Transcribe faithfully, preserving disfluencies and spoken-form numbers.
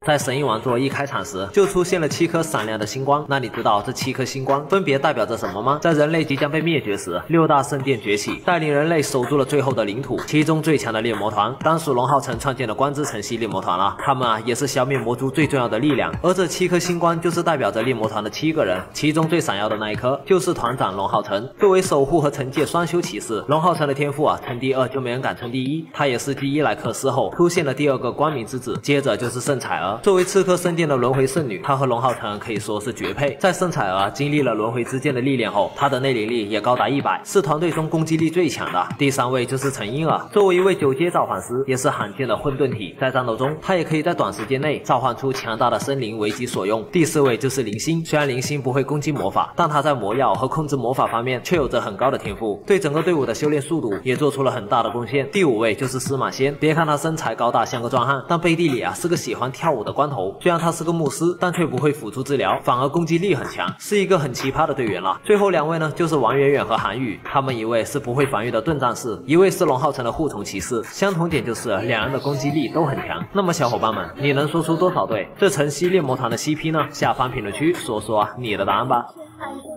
在神鹰王座一开场时，就出现了七颗闪亮的星光。那你知道这七颗星光分别代表着什么吗？在人类即将被灭绝时，六大圣殿崛起，带领人类守住了最后的领土。其中最强的猎魔团，当属龙浩辰创建的光之城系猎魔团了。他们啊，也是消灭魔族最重要的力量。而这七颗星光就是代表着猎魔团的七个人，其中最闪耀的那一颗就是团长龙浩辰。作为守护和惩戒双修骑士，龙浩辰的天赋啊，称第二就没人敢称第一。他也是继伊莱克斯后出现了第二个光明之子，接着就是圣采儿。作为刺客圣殿的轮回圣女，她和龙浩辰可以说是绝配。在圣采儿经历了轮回之剑的历练后，她的内灵力也高达一百，是团队中攻击力最强的。第三位就是陈婴儿，作为一位九阶召唤师，也是罕见的混沌体，在战斗中她也可以在短时间内召唤出强大的生灵为己所用。第四位就是林星，虽然林星不会攻击魔法，但她在魔药和控制魔法方面却有着很高的天赋，对整个队伍的修炼速度也做出了很大的贡献。第五位就是司马仙，别看他身材高大像个壮汉，但背地里啊是个喜欢跳舞的光头。虽然他是个牧师，但却不会辅助治疗，反而攻击力很强，是一个很奇葩的队员了。最后两位呢，就是王远远和韩宇，他们一位是不会防御的盾战士，一位是龙浩辰的护虫骑士，相同点就是两人的攻击力都很强。那么小伙伴们，你能说出多少对这晨曦猎魔团的 C P 呢？下方评论区说说你的答案吧。